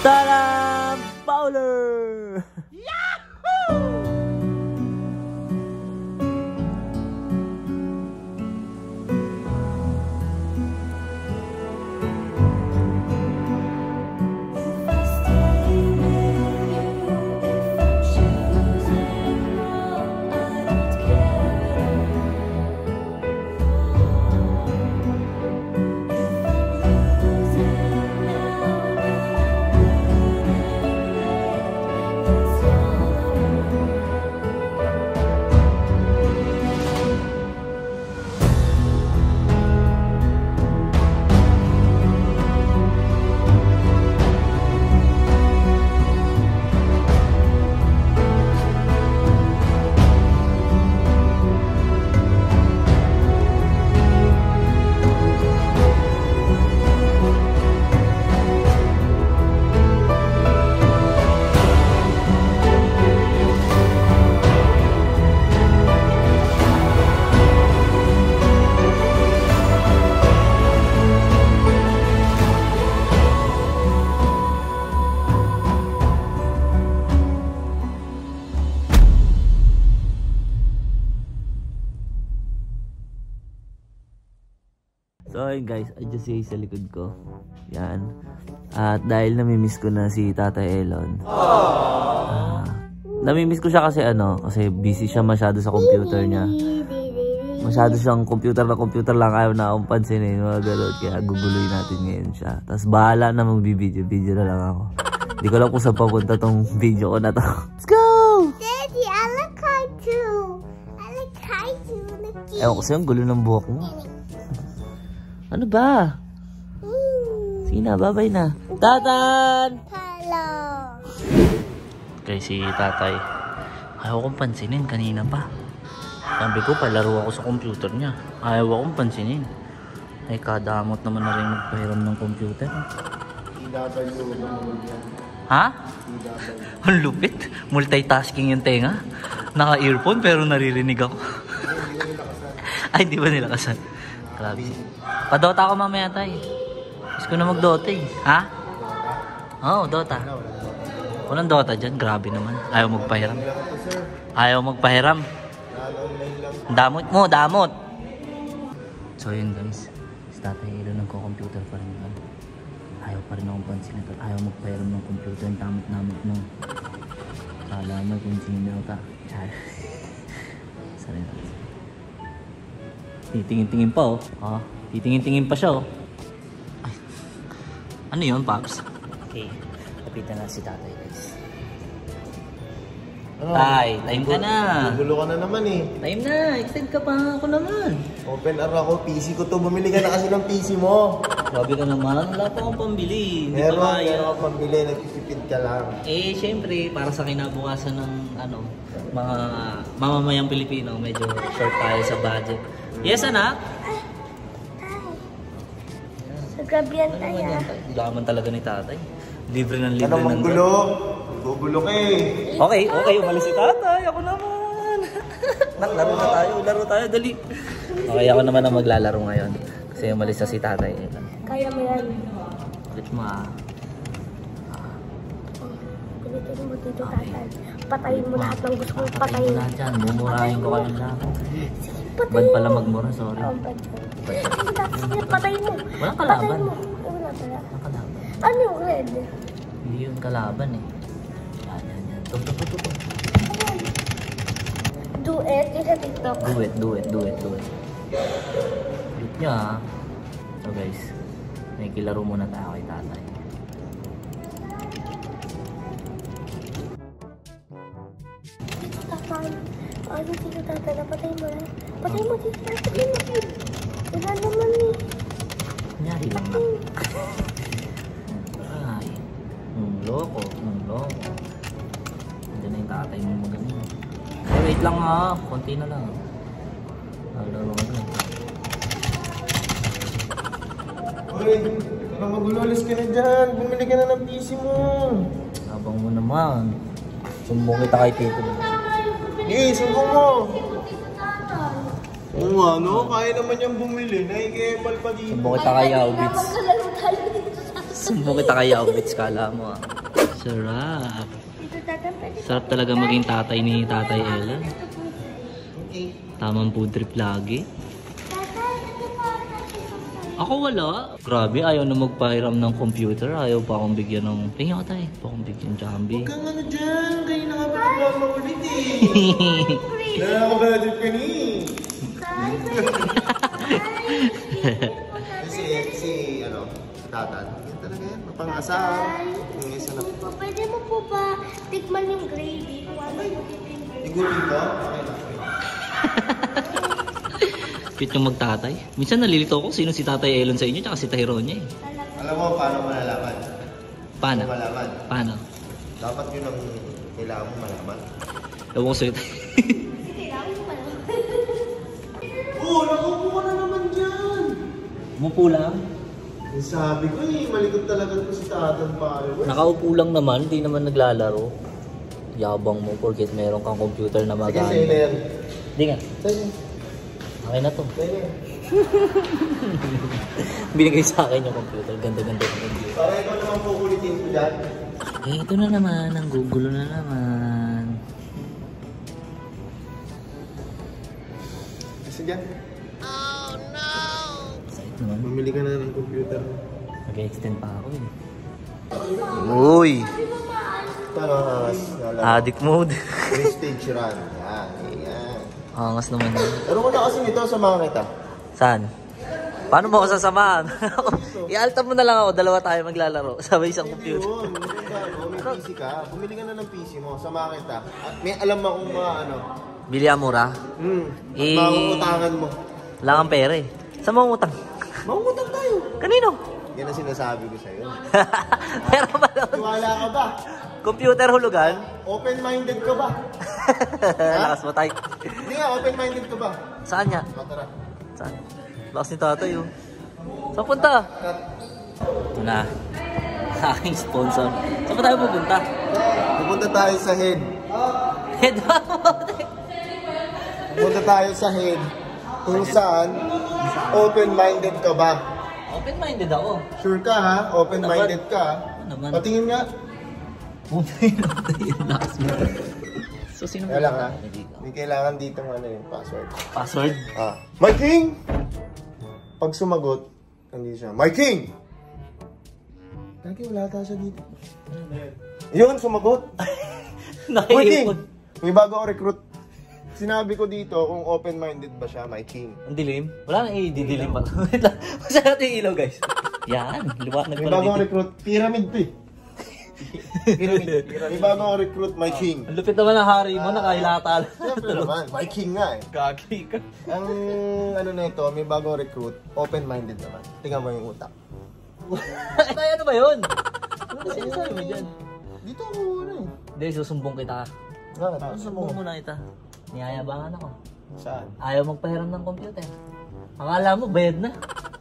Tadam! Bowler! Yahoo! So ayun guys, adjust sa likod ko. Yan. At dahil namimiss ko na si Tatay Elon. Namimiss ko siya kasi kasi busy siya masyado sa computer niya. Masyado siyang computer lang, ayaw na akong pansinin. Mga galot, kaya guguloy natin ngayon siya. Tapos bahala na magbibideo na lang ako. Hindi ko lang kung saan papunta tong video ko na to. Let's go! Daddy, I like cartoon. I like cartoon. Ewan ko sa'yo, ang gulo ng buhok mo. Ano ba? Sige na, babay na. Tatan! Hello. Okay, si Tatay. Ayaw kong pansinin kanina pa. Sabi ko, palaro ako sa computer niya. Ayaw akong pansinin. Ay, kadamot naman na rin magpahiram ng computer. Ha? Ang lupit. Multitasking yung tenga. Naka-earphone pero naririnig ako. Ay, di ba nilakasan? Grabe. Pa-Dota ako mamaya, Tay. Gusto ko na mag-Dota eh. Ha? Oo, Dota. Walang Dota dyan. Grabe naman. Ayaw magpahiram. Ayaw magpahiram. Damot mo, damot. So yun guys. Si Tatay Elon nagko-computer pa rin. Ayaw pa rin akong pansin. Ayaw magpahiram ng computer. Damot-damot mo. Kala mo kung sino ka. Sorry. Titingin-tingin pa oh. Titingin-tingin pa siya oh. Ay. Ano yun, Pops? Okay, lapitan na si Tatay guys. Tay, time ka na. Gulo ka na naman eh. Time na, extend ka pa ako naman. Open R ako, PC ko to. Bumili ka na kasi ng PC mo. Grabe ka naman, wala pa akong pambili. Meron akong pambili, nagpipipid ka lang. Eh, syempre, para sa kinabukasan ng mga mamamayang Pilipino, medyo short tayo sa budget. Yes, anak? Sa gabi yan tayo. Laman talaga ni Tatay. Libre ng libre ng gulo? Gugulo ka eh. Okay, umalis si Tatay. Ako naman. Laro tayo, dali. Okay, ako naman ang maglalaro ngayon. Kasi umalis na si Tatay. Kaya mo yan. Ulit mo Pilitin mo dito, Tatay. Patayin mo lahat ng gusto kong patayin. Patayin mo lahat yan. Mumurahin ko kayo lahat. Patayin Bad pala magmura, sorry. Sige, patayin mo. Walang kalaban. Patayin mo. Wala pala. Walang kalaban. Ano yung red? Hindi yun kalaban eh. Yan. Ito. Duet, yung sa TikTok. Do it. Duit niya ah. So guys, nakikilaro muna tayo kay Tatay. Ano dito, Tatay? Napatayin mo na. Patayin mo dito. Wala naman eh. Kunyari lang na. Ay. Loko. Ito na yung Tatay mo magaling. Ay, wait lang ha. Konti na lang. Lalo ka na. Uy, parang magulolis ka na dyan. Bumili ka na ng PC mo. Abang mo naman. Sumbong kita kay Tito. Sumbong mo. Oo nga, no? Kaya naman niyang bumili. Nakikipal pa dito. Sumbong kita kay Yaubits. Sumbong kita kay Yaubits, kala mo ah. Sarap. Tito Tatan, pwede Sarap talaga maging tatay ni Tatay Ellen. Tamang food trip lagi. Tatay, ito pa. Ako wala. Grabe, ayaw na magpahiram ng computer. Ayaw pa akong bigyan ng... Tingnan ko tayo. Pa akong bigyan Jambi. Huwag kang ano dyan. Kayo na nga pa nagmamaulit eh. Nakakabadit ka ni. Si ano, si Tatan. Yan talaga yan. Mapang-asahan. Yung isa na. Pwede mo po ba tikman yung gravy? Kung ano yung gravy? Igutin ko? Cute yung magtatay. Minsan nalilito ako sino si Tatay Elon sa inyo tsaka si Tyrone niya eh. Alam mo paano malalaman? Paano? Malaman. Paano? Dapat yun ang kailangan mo malaman. Ewan ko sa'yo. Kailangan mo pala. Oo, nakupo ka na naman dyan. Umupo lang. Sabi ko eh, malikot talaga ko si Tatan pare. Nakaupo lang naman, hindi naman naglalaro. Yabang mo porket meron kang computer na Sige, magana. sa'yo na yan. Hindi nga. Sa'yo. Okay na to. Sa'yo na. Binigay sa akin yung computer. Ganda-ganda yung computer. Para ikaw naman kukulitin ko dyan. Eh, ito na naman. Ang gugulo na naman. Kasi dyan. Sait naman. Mamili ka na ng computer. Mag-extend pa ako eh. Uy! Taras. Addict mode. Prestige run. Yan. Yan. Angas naman yun. Pero ko na kasi nito sa mga kita. Saan? Paano mo ako sasamahan? I-alta mo na lang ako. Dalawa tayo maglalaro. Sabay isang Hindi computer. yun. May PC ka. Bumili ka na ng PC mo. Sa mga kita. At may alam mo kung mga ano. Bili ang mura. At makukutangan mo. Wala kang pera eh. Saan mo utang? Mangutang tayo. Kanino? Yan ang sinasabi ko sa'yo. Meron ba naman? Wala ka ba? Computer hulugan? Open-minded ka ba? Lakas mo tayo. Hindi nga, open-minded ka ba? Saan niya? Tara. Saan? Lakas ni tatay oh. Saan punta? Ito na. Aking sponsor. Saan ba tayo pupunta? Pupunta tayo sa head. Head Pupunta tayo sa head. Kung saan, open-minded ka ba? Open-minded ako. Sure ka ha? Open-minded ka. Naman. Patingin nga. Lakas mo. So sino Kaya lang ha? May kailangan dito ano yung password. Password? My King! Pag sumagot, hindi siya. My King! Lagi wala ata siya dito. Yun, sumagot. My King! Nakaipon. May bago ako recruit. Sinabi ko dito kung open-minded ba siya, My King. Ang dilim? Wala nang i-dilim pa. Wait lang. Masaya natin yung ilaw guys. Yan. Liwanag May pala bago akong dito. recruit. Pyramid to eh. Pyramid. May bago akong recruit, My King. Ang lupit naman ng hari mo. Nakahilata lang. Siyempre naman, My King nga eh. Gagi ka. Ang ano na ito, may bagong recruit, open-minded naman. Tingnan mo yung utak. Ay, ano ba yun? Ano ba sinasabi mo dyan? Dito ako ano eh. Hindi, susumbong kita. Susumbong muna kita. Niyayabangan ako. Saan? Ayaw magpahiram ng computer. Akala mo, bayad na.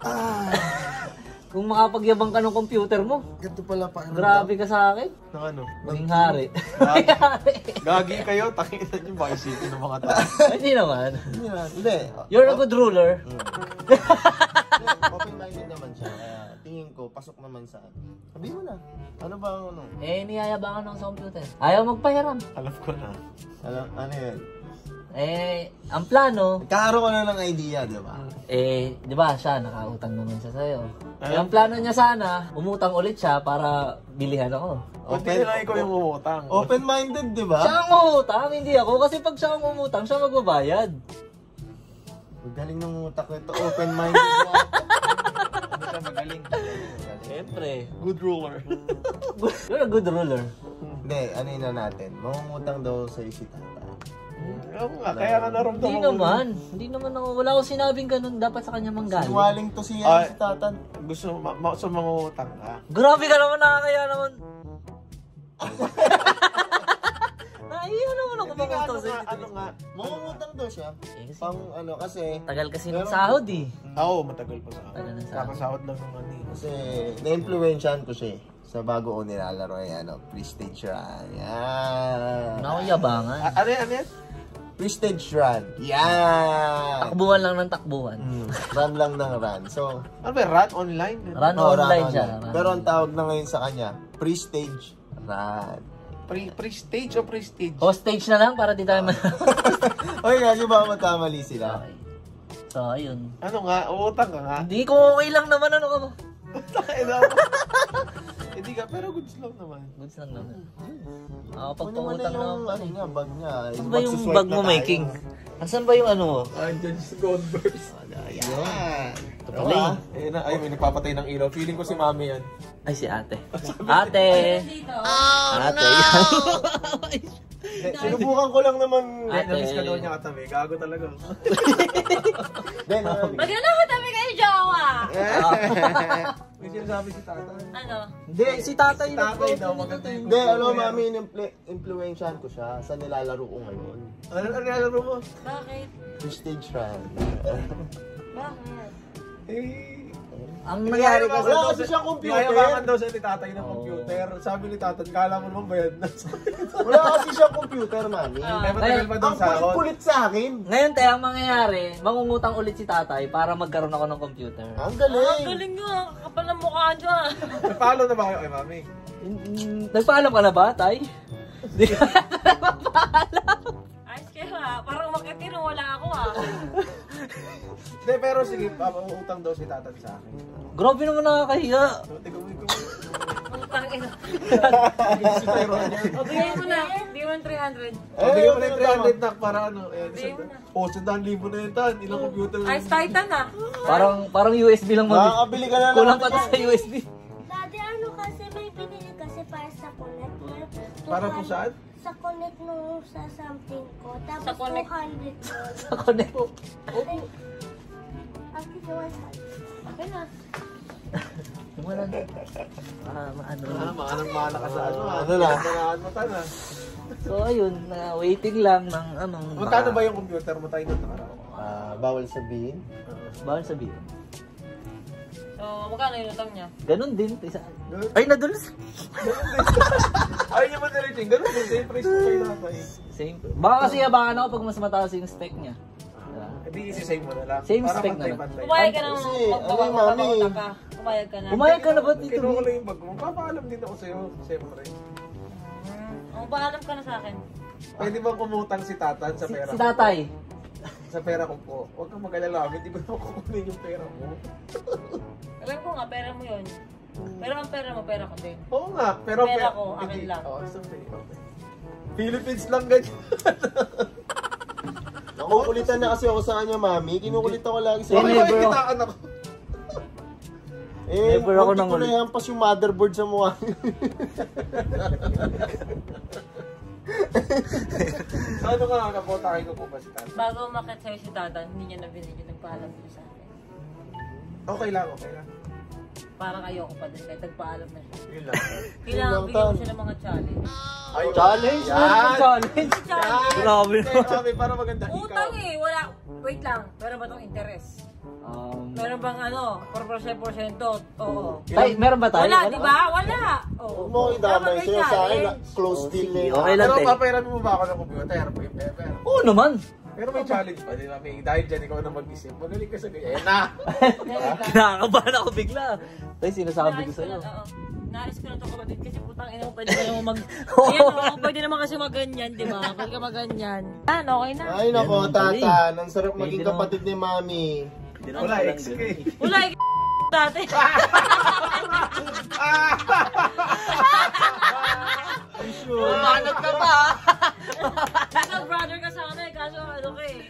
Kung makapagyabang ka ng computer mo, Ganito pala pa. grabe ka sa akin. Ng ano? Maging hari. Gagi kayo, takita niyo ba isipin ng mga tao? Hindi naman. Hindi. You're a good ruler. Open-minded naman siya. Kaya tingin ko, pasok naman sa ano. Sabi mo na. Ano ba ang ano? Eh, niyayabangan ako sa computer. Ayaw magpahiram. Alam ko na. Ano yan? Eh, ang plano, Nagkakaroon ko na ng idea, di ba? di ba siya, nakautang naman siya sa'yo. Eh, ang plano niya sana, umutang ulit siya para bilihan ako. Hindi lang ikaw yung umutang. Open-minded, di ba? Siya ang umutang, hindi ako. Kasi pag siya ang umutang, siya magbabayad. Magaling ng utak nito. Open-minded mo. Ano siya magaling? Siyempre. Good ruler. You're a good ruler. Hindi, ano yun na natin. Mangungutang daw sa si Tata. Oo nga, kaya nga naramdaman Hindi naman. Hindi naman ako. Wala akong sinabing ganun. Dapat sa kanya manggaling. Sinwaling to si Tatan. Gusto sa mga utang ka. Grabe ka naman, nakakaya naman. Naiiya naman ako Hindi nga, mamunta sa ano nga, mangungutang daw siya. kasi- Pang ano, kasi, Tagal kasi ng sahod eh. Oo, matagal pa sa akin. Tagal ng sahod. Kakasahod lang ng ano eh. kasi, na-influensyahan ko siya eh. Sa bago ko nilalaro yan, ano, Prestige Run. Yan. Wala akong yabangan. Ano yan? Ano yan? Prestige Run. Yan. Takbuhan lang ng takbuhan. Run lang ng run. So, Ano ba? Run online? Run oh, online run siya. online. Run Pero ang online. tawag na ngayon sa kanya, Prestige Rat. Prestige o prestige? Hostage na lang para di tayo Oy, kasi baka matamali sila. Okay. So, ayun. Ano nga? Uutang ka nga? Hindi ko okay lang naman, ano ka ba? Hindi ka, pero goods lang naman. Goods lang naman. Kunin mo na Pagpautang yung naman. ano niya, bag niya. Saan ba yung Magsuswipe bag mo, na tayo. Making? Asan ba yung ano mo? Andyan sa Converse. Yan. Ito pala eh. Ayun na, ay, may nagpapatay ng ilaw. Feeling ko si mami yan. Ay, si ate. Ate! Ate! Sinubukan ko lang naman. Ate. Namiss ka daw niya katabi. Gago talaga. Then, Maganda ko tabi kayo, jowa! May sinasabi si tata. Ano? Hindi, si tatay Si tatay daw, maganda yung Hindi, alam mo, mami, influensyahan ko siya sa nilalaro ko ngayon. Ano nilalaro mo? Bakit? Prestige Run. Bakit? Eh, Ang nangyari kasi, Wala kasi siyang computer. Niyayabangan daw siya ni tatay ng computer. Sabi ni tatay, kala mo naman bayad na. Wala kasi siyang computer, mami. May matagal pa doon Ang sa ako. kulit-kulit sa akin. ngayon tayo, ang mangyayari, mangungutang ulit si tatay para magkaroon ako ng computer. Ang Ang galing. galing nga, kapal ng mukha dyan. Napalo na ba kayo kay mami? Nagpaalam ka na ba, tay? Hindi ka nagpapaalam. Ayos kayo ha, parang makitiro, wala ako ha. Hindi, pero sige, utang daw si tatan sa akin. Grabe naman nakakahiya. Tingnan mo. Utang ina. Si Tyrone yan. O, bigyan ko na, di mo 300. Bigyan mo na yung 300 na para ano. Bigyan mo na. Oh, 100,000 na yun tan. Ilang computer. Ayos Titan ha. Parang USB lang mami. Makakabili ka na lang. Kulang pa to sa USB. Dati ano kasi may binili kasi para sa connect. Para po saan? Sa connect nung sa something ko. Tapos Sa connect. 200 yun. Sa connect. Ang wifi. Okay na. Wala na. Maano. Maanang-mana ka sa ano. Ano na? Manaan mo tan ah. So ayun, waiting lang ng anong... Magkano ba yung computer mo tayo doon nakaraw? Bawal sabihin. Bawal sabihin. So, magkano yung utang niya? Ganun din. Ay, nadulas. Ayaw niya man na-rating. Ganun din. Same price mo kayo nakakay. Same. Baka kasi yabangan ako pag mas mataas yung spec niya. Diba? Hindi isi-same mo na lang. Same Para spec na lang. pantay-pantay. Pumayag ka ng Kasi, magpapakutang ka. Pumayag ka na. Umayag ka na ba dito? Kinuha ko lang yung bag mo. Papaalam din ako sa'yo. Siyempre. Ang paalam ka na sa akin. Pwede bang kumutang si Tatan sa pera Si ko? tatay. Sa pera ko po. Huwag kang mag-alala. Hindi ko na kukunin yung pera mo. Alam ko nga, pera mo yun. Pero ang pera mo, pera ko din. Oo nga. Pero Pera ko, akin hindi. lang. Oo, okay. Philippines lang ganyan. Nakukulitan na kasi ako sa kanya, mami. Kinukulitan ko lagi sa Eh, Okay, never ako. kitaan ako. Never ako nang Hindi ko na ihampas yung motherboard sa mukha. Ano nga, napotakin ko po ba si Tatan? Bago umakit sa'yo si Tatan, hindi niya na binigyan ng paalam din sa akin. Okay lang, okay lang. Parang ayoko pa din, kahit nagpaalam na siya. Yun lang. Kailangan lang, bigyan ko Tan. siya ng mga challenge. Ay, Challenge? Yan! Ano yung challenge? Challenge! Grabe Hindi, naman. sabi, para maganda ikaw. Utang eh, wala. Wait lang, meron ba itong interest? Meron bang ano, 4%? Oo. Tay, meron ba tayo? Wala, di ba? Wala. Oo. Huwag mo ko idamay Dapat may sa'yo sa akin. challenge. Close deal na yun. Okay lang, Pero te. papayaran mo ba ako ng computer? Pero, Oo naman. pero may challenge pa, di ba? May, dahil dyan, ikaw na mag-isip. Magaling ka sa ganyan. Ayan na! Kinakabahan ako bigla. Tay, sinasabi ko sa'yo. Oo. Nais ko na ito kapatid kasi putang ina mo pwede ka naman mag... Ayan o, pwede naman kasi maganyan, di ba? Pwede ka maganyan. Okay na. Ay nako, Yan, Tatan. Ang sarap Pwede maging naman. kapatid ni mami. Wala, XK. Wala dati. Umanat ka pa. Kaso brother ka sa akin, kaso ano ka eh.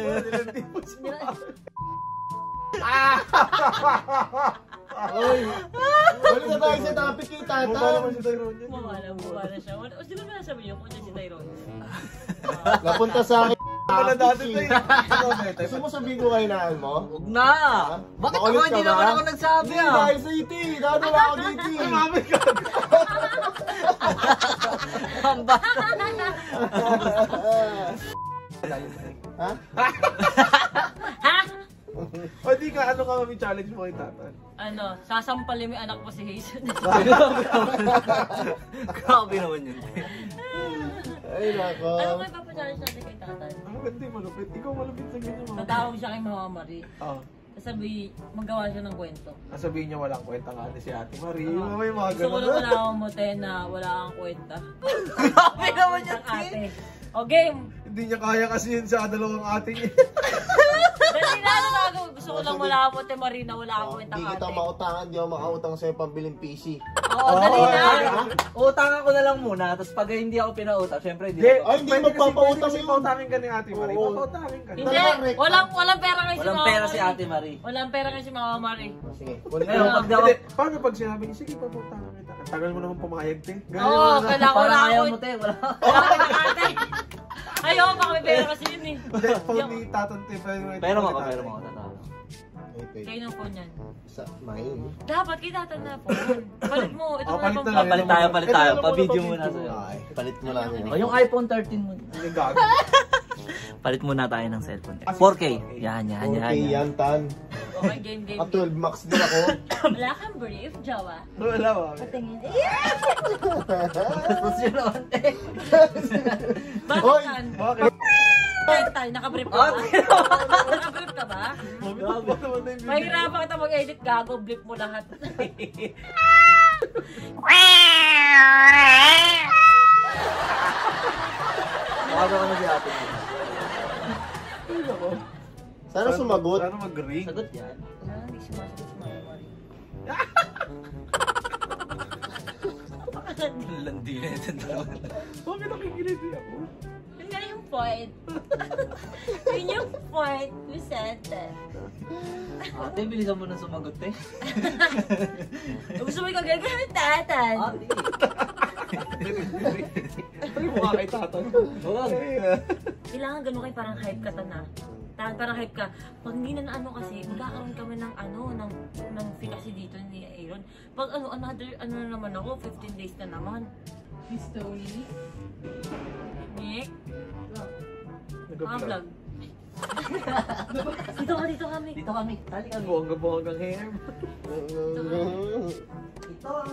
Ay, balik na tayo sa topic kay Mukha naman Tatan. si Tyrone yan. Mukha na siya. O, di ba na sabi niyo kung si Tyrone? Napunta sa akin. Wala dati tayo. Gusto mo sabihin ko kayo naan mo? Huwag na. Bakit ako Makulit hindi ka ba? naman ako nagsabi Hindi, ah? dahil sa iti. Dadala ako dito. Ay, mami ka! Ang ba? Ha? O di ka, ano ka mami challenge mo kay Tatan? Ano, sasampalin mo yung anak mo si Hazen. Grabe naman yun. Ay nako. Ano ba ipapachallenge natin kay Tatan? Ang maganda yung malupit. Ikaw malupit sa ganyan mo. Tatawag siya kay Mama Marie. Oo. sabi, magawa siya ng kwento. Sabihin niya walang kwenta nga si Ate Marie. May mga Gusto ko ganun. lang wala akong mote na wala kang kwenta. Grabe naman yan, Ate. O game! Hindi niya kaya kasi yun sa dalawang ate niya. Dali na, ano gusto ko lang wala akong mote Marina, wala akong kwenta Hindi kita ate. mautangan, di ako makautang sa'yo pambiling PC. Oo, dali na! Utangan ko na lang muna, tapos pag hindi ako pinautang, syempre hindi. Ay, hindi magpapautang kasi yun. pautangin ka ni Ate Marie. Oo. Papautangin ka. Hindi, walang pera kasi Walang Mama pera si Marie. Ate Marie. Walang pera kasi Mama Marie. Sige. Ngayon, pag di ako, Hindi, paano pag sinabi niya, sige papautangin kita. Ang tagal mo naman pumayag, te. Ganun Oo, na. kailangan ko parang lang ayaw ako. mo, te. Wala. Wala akong kwenta ate. Ayaw, baka may pera kasi yun eh. Hindi, phone ni Tatante. Pero mo ko, pero mo ko. Totoo. Okay. Kayo ng phone yan. Sa mine. Dapat kitatan na phone. Palit mo, ito Oh, mo palit na na lang. pang Palit tayo. Pa-video muna sa'yo. Ay, palit mo lang yun. O, yung iPhone 13 mo. Hindi gago. Palit muna tayo ng cellphone. 4K. Yan. Okay, yan, Tan. Okay, game. At 12 max din ako. Wala kang brief, Jawa. Wala ba? Patingin. Tapos yun naman, te. Bakit Hoy! yan? Bakit? Tayo, nakabrief ka ba? Nakabrief ka ba? Grabe naman na yung video. Mahirapan kita mag-edit, gago, blip mo lahat. Makaga ko na si ate. Sana sumagot. Sana mag-ring. Sagot yan. Hindi sumasagot si Mama Marie. Landi na ito. Bakit nakikinig ako? Yun nga yung point. Yun yung point, Vicente. Ate, bilisan mo na sumagot, te. Gusto mo ikaw gagawin tatan. Ate. Ano yung mukha kay Tatan? Huwag. Kailangan ganun kayo parang hype ka na. Parang hype ka. Pag hindi na ano kasi, magkakaroon kami ng ng fee kasi dito ni Aaron. Pag another, na naman ako, 15 days na naman. Miss Tony. Nick, Nag-vlog. vlog. Dito kami. Dito kami. Tali kami. Bongga-bonggang hair. Ito ang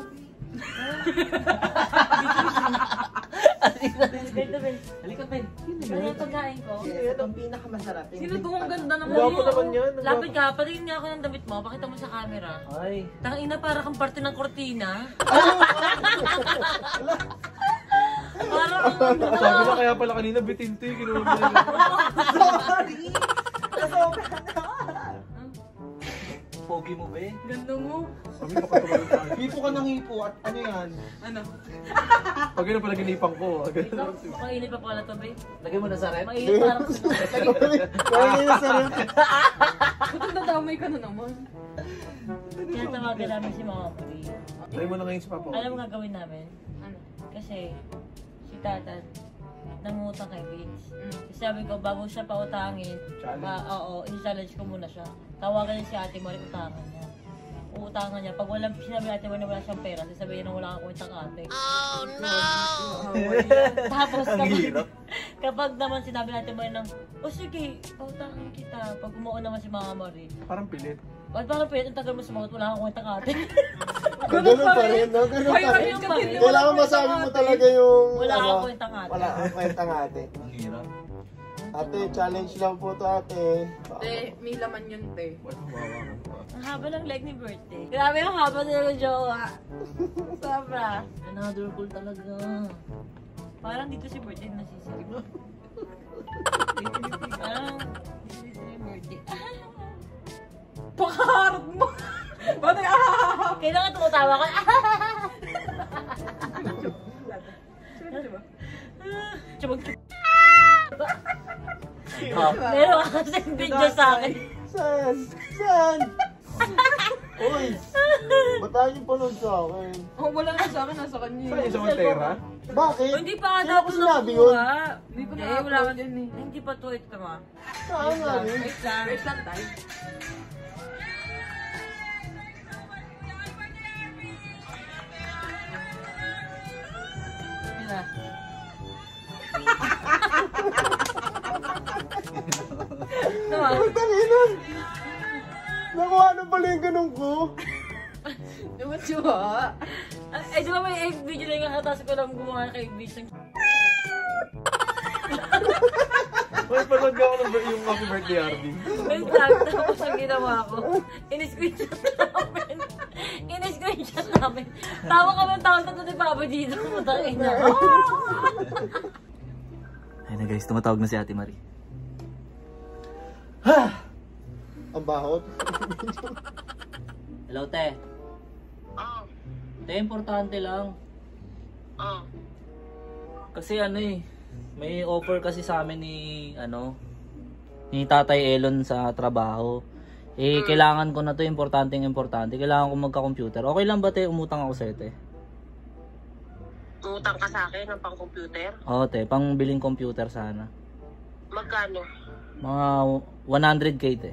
Ganito, Ben. Halika, Ben. Ano yung pagkain ko? Ito ang pinakamasarap. Sino ang ganda naman Gwapo mo? naman yan. Lapit ka, patingin niya ako ng damit mo. Pakita mo sa camera. Ay. Tangina, para kang parte ng kortina. Para kang Sabi na kaya pala kanina bitinti. Kinuha mo na Pogi mo, be. Ganda mo. Kami makatumalit tayo. Hipo ka ng hipo at ano yan? Ano? Pag yun ang palaginipang ko. Ikaw, makainit pa pala to, babe. Lagay mo na sa rep. Mainit parang Kaya yun sa rin. Ba't nadamay ka na naman? Kaya tawagan namin si Mama Marie. Try mo na ngayon si Papa. Alam mo gagawin namin? Ano? Kasi si Tatan nangutang kay Vince. Kasi sabi ko, bago siya pautangin, i-challenge ko muna siya. Tawagan niya si Ate Marie, utangan niya. Uutangan niya. Pag sinabi Ate Marie na wala siyang pera, sasabihin na wala kang kwentang ate. Oh no! Tapos kapag naman sinabi Ate Marie ng, sige, pautangan kita. Pag umuo naman si Mama Marie, Parang pilit. ba't parang pwede, ang tagal mo sumagot, wala kang kwentang ate. Ganun pa rin, no? Ganun pa rin. Kailangan masabi mo talaga yung... Wala ano, kang kwentang ate. Wala kang kwentang ate. Ang hirap. Ate, challenge lang po to ate. Te, may laman yun, te. Ang haba ng leg ni birthday. Grabe ang haba nila ng jowa. Sobra. Another cool talaga. Parang dito si birthday nasisirip. Parang dito si birthday. Pakaharap mo! Ba't Kailangan tumutawa ka. Tsabag. Meron ka kasi video sa akin. Saan? Saan? Uy! Ba't tayo yung panood sa akin? Oh, wala na sa akin, nasa kanya. Saan yung sa Montera? Bakit? Oh, hindi pa Sino daw ko ito sinabi nakuha. Hindi ko Eh, na wala ka yan eh. Hindi pa to ito ma. Saan nga rin? Wait lang. Wait lang, tayo. Yun na. Tama. Ang tanginan! Nakuha na pala yung ganun ko. Diba, diba? Eh, di ba may egg video na yung katapos ko lang gumawa kay Beach ng May panood ka ako ng yung happy birthday, Arvin. Wait lang, tapos ang ginawa ko, in-screenshot namin. In-screenshot namin. Tawa kami ang tawa na ni Papa dito. Putang ina. Ayun na guys, tumatawag na si Ate Marie. Ang bahot. Hello, te. Te, importante lang. Kasi ano eh, may offer kasi sa amin ni Tatay Elon sa trabaho. Eh, kailangan ko na to, importante. Kailangan ko magka-computer. Okay lang ba, te? Umutang ako sa'yo, te. Utang ka sa akin ng pang-computer? Oo, te. Pang biling computer sana. Magkano? Mga 100k, te.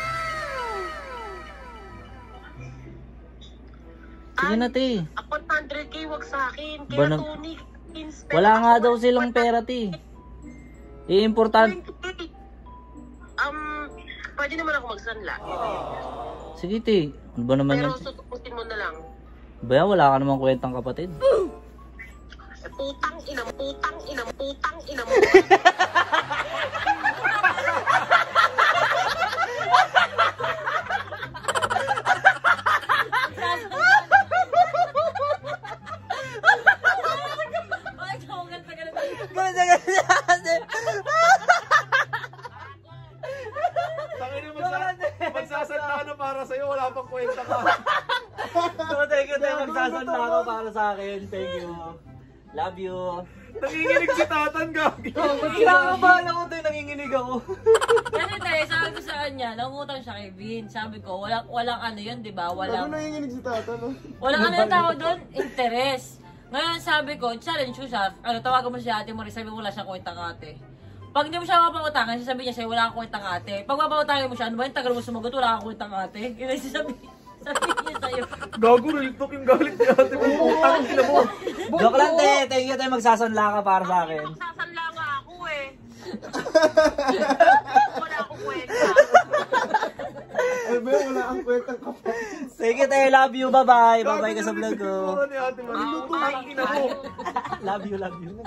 Sige na, te. Ako 100k, wag sa akin. Kaya Ba, Tony, instead wala nga ako daw silang pera, te. Eh, importante. 20K. Pwede naman ako magsanla. Sige, te. Ano ba naman Pero yan? sutukusin mo na lang. Baya, wala ka namang kwentang kapatid. Putang ina mo. Bakit tawagan pa ganun? Tangin naman magsasanda na para sa'yo, wala pang kwenta ka. So, thank you, te. Magsasanda ako para sa akin. Thank you. Love you. Nanginginig si Tatan, gagi. Kinakabahan ako, te. Nanginginig ako. Kasi tayo, sabi ko sa kanya, nangutang siya kay Vin. Sabi ko, walang ano yun, di ba? Ano Walang nanginginig si Tata, no? ano yung tawag doon? Interest. Ngayon sabi ko, challenge ko siya. Tawagan mo si Ate Marie, sabi mo wala siyang kwenta ate. Pag hindi mo siya mapangutangan, sasabihin niya sa'yo, wala kang kwenta ate. Pag mapangutangan mo siya, ano ba yung tagal mo sumagot, wala kang kwenta ate. Yun ang sasabihin niya sa'yo. Gago, real talk yung galit ni ate mo. Putang ina mo. Joke lang, te. Thank you, te. Magsasanla ka para sa akin. Magsasanla nga ako eh. Wala akong kwenta. Ay, ba, wala ang kwentang kapatid. Sige, te. Love you. Bye-bye. Bye-bye ka sa vlog ko. Gago, ni ate Marie. Putang ina mo. Love you.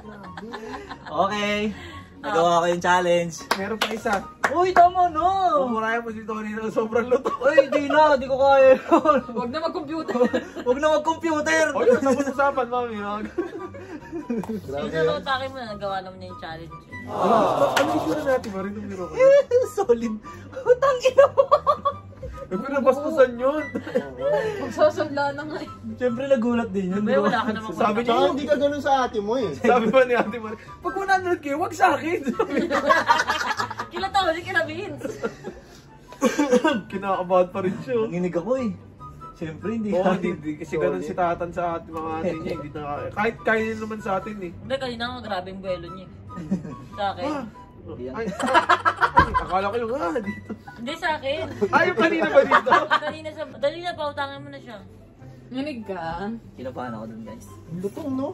Okay. Nagawa ko yung challenge. Meron pa isa. Uy, tama no. Pumurayan mo si Tony na sobrang luto. Uy, di na. Di ko kaya yun. Huwag na mag-computer. Huwag na mag-computer. O yun, napag-usapan, mami. Yung nangutangan mo na, nagawa naman niya yung challenge. Ano yung sila natin, Marie? Nung niro ko. Solid. Utang ina mo. Eh, pinabastusan yun. Magsasanla na nga eh. Siyempre nagulat din yun. May wala ka naman Sabi kwenta. Tsaka hindi ka ganun sa ate mo eh. Sabi ba ni ate Marie, pag 100k, wag sa akin. Kila tao, di kila Vince. Kinakabahan pa rin siya. Nanginig ako eh. Siyempre hindi. Oo, hindi. Kasi ganun si Tatan sa ating mga ate niya. Hindi na, kahit kaya naman sa atin eh. Hindi, kanina nga grabe yung buwelo niya. Sa akin. Ay, akala ko yung dito. Hindi sa akin. Ay, yung kanina ba dito? Kanina pa, utangan mo na siya. Nginig ka. Kinabahan ako dun guys. Lutong, no?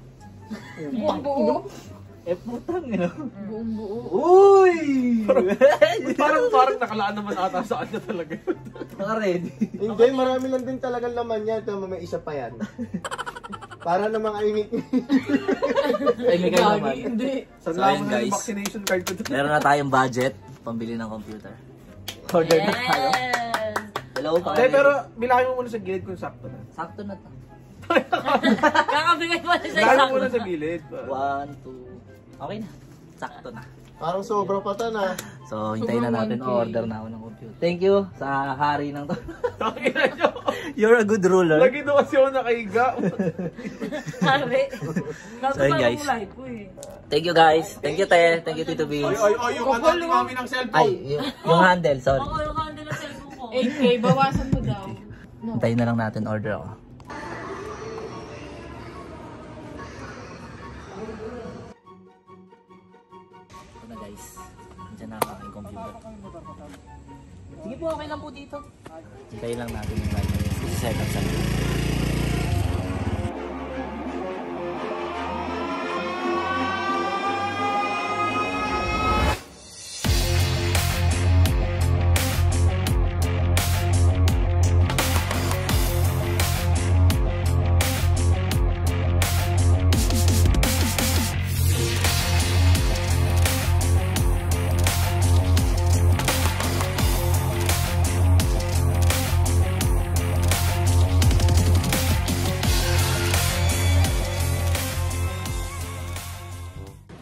Buong buo. Eh putang ina. Buong buo. Uy! Parang nakalaan naman ata sa kanya talaga. Naka-ready. Hindi, marami lang din talagang laman yan. Ito, may isa pa yan. Para namang I-meet. Ay, may kayo naman. Hindi. Sa So, laman ayun, ng guys. vaccination card ko. Meron na tayong budget pambili ng computer. Order na tayo. Yes! Hello pa. Okay, pero bilangin mo muna sa gilid kung sakto na. Sakto na to. Kakabigay mo na sa Bilangin isang. mo muna sa gilid. 1, 2. Okay na. Sakto na. Parang sobra pa tan ah. So, hintayin na natin. Sobrang 1K. Order na ako ng computer. Thank you sa hari ng to. Takina nyo. You're a good ruler. Lagi doon kasi ako nakahiga. Sabi. So, yun, guys. Thank you guys. Thank you, te. Thank you, Tito Vince. Yung kanta ni mami ng Ay, cellphone. yung handle, sorry. Oo, yung handle ng cellphone ko. 8K, bawasan mo daw. Hintayin na lang natin order ako. Ito na guys. Diyan na ang aking computer. Sige po, okay lang po dito. Hintayin lang natin yung live. Set up sa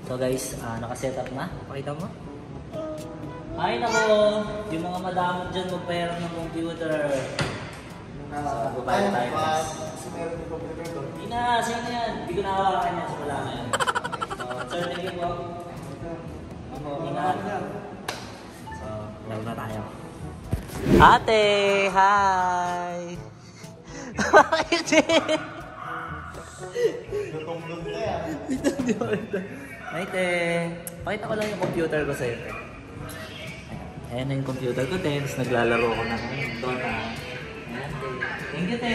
So guys, nakaset up na. Pakita mo. Ay nako, yung mga madamot dyan magpahiram ng computer. So, babayad tayo guys. Hindi na, sa'yo na yan. Hindi ko nakawakan yan, so wala na yan. So, sir, thank you po. Ingat. So, laro na tayo. Ate, hi! Bakit eh? Ay, te. Pakita ko lang yung computer ko sa'yo, te. Ayan na yung computer ko, te. Tapos naglalaro ko ng Dota. Ayan, te. Thank you, te.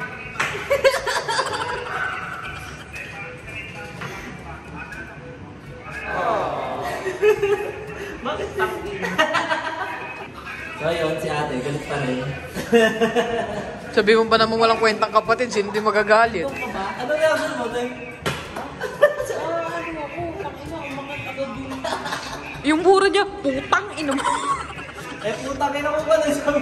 Bakit tangin? So, yun, si ate. Galit pa rin. Sabi mo pa naman walang kwentang kapatid, sino di magagalit? Ano yaman mo, te? Yung buro niya, putang ina mo. Eh, putang ina ko pala siya.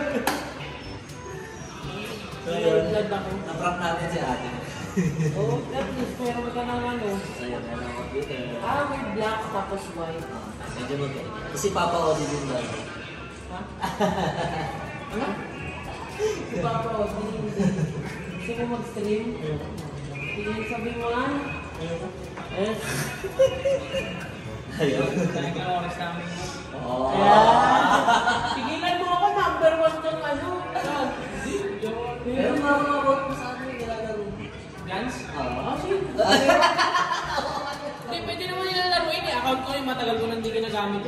So, yun. Na-prank natin si ate. Oh, at least meron ka ng ano. So, yun. Meron ang computer. May black tapos white. Medyo mag- Kasi Papa Odi din ba? Ha? Ano? Si Papa Odi. Gusto mo mag-stream? Sige, sabi mo nga. Eh. Ayun. Oh. Pigilan mo ako, number 1 kang ano. Pero mga work mo sa akin yung nilalaro. Guns? Oo. Hindi, pwede naman nilalaruin eh. Account ko yung matagal ko nang hindi ginagamit.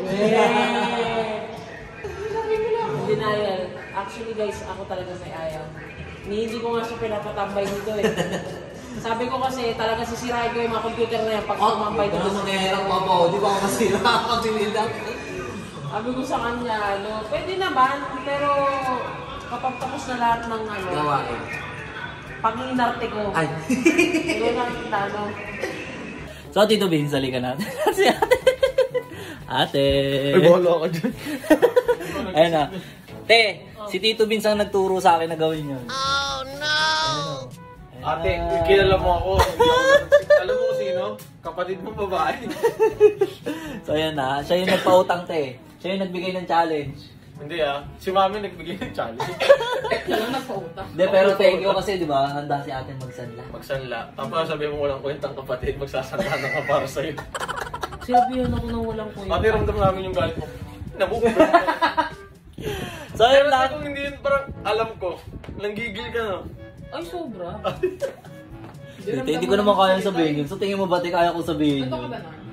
Denial. Actually guys, ako talaga may ayaw. Hindi ko nga siya pinapatambay dito eh. Sabi ko kasi talaga sisirain ko yung mga computer na yan pag sumambay dito. Ano mangyayarang Papa Odi? Baka masira ako sinilang. Sabi ko sa kanya, ano, pwede naman, pero kapag tapos na lahat ng ano, Gawain. panginarte ko. Ay. Yun ang ano. So, Tito Vince, halika natin. Si ate. Ate. Ay, bahala ka dyan. Ayun na. Te, si Tito Vince ang nagturo sa akin na gawin yun. Oh, no! Ate, kilala mo ako. Alam mo kung sino? Kapatid mo babae. So, ayun na. Siya yung nagpautang, te. Siya yung nagbigay ng challenge. Hindi si mami nagbigay ng challenge. Kailan nagpautang? Hindi, pero thank you kasi, di ba, handa si ate magsanla. Magsanla. Tapos sabi mo walang kwentang kapatid, magsasanda na ka para sa'yo. Sinabihan ako ng walang kwenta. Ate, ramdam namin yung galit mo. Nabubuhay. So, ayun lang. Kung hindi yun, parang alam ko. Nanggigil ka no? Ay, sobra. Hindi ko naman kaya sabihin yun. So, tingin mo ba, kaya ko sabihin Ano yun? ka ba na?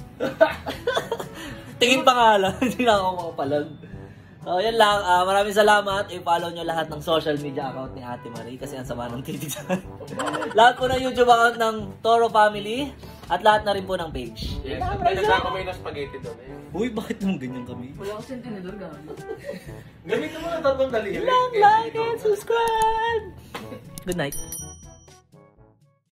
Tingin pa nga lang. Hindi na ako makapalag. So, yan lang. Maraming salamat. I-follow nyo lahat ng social media account ni Ate Marie kasi ang sama ng titig sa lahat po ng YouTube account ng Toro Family at lahat na rin po ng page. Yes, at may nagkakamay ng spaghetti doon. Uy, bakit naman ganyan kami? Wala ko sentinedor gano'n. Gamitin mo ng tatlong daliri. Like and subscribe! Good night.